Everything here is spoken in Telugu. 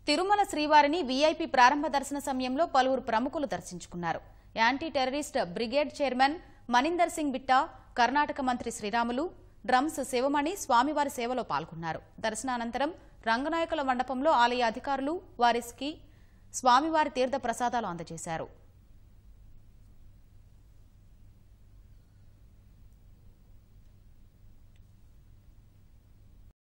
తిరుమల శ్రీవారిని వీఐపీ ప్రారంభ దర్శన సమయంలో పలువురు ప్రముఖులు దర్శించుకున్నారు. Anti terrorist brigade chairman Maninder Singh Bitta, Karnataka మంత్రి శ్రీరాములు, డ్రమ్స్ శివమణి స్వామివారి సేవలో పాల్గొన్నారు. దర్శనానంతరం రంగనాయకుల మండపంలో ఆలయ అధికారులు వారికి స్వామివారి తీర్థ ప్రసాదాలు అందజేశారు.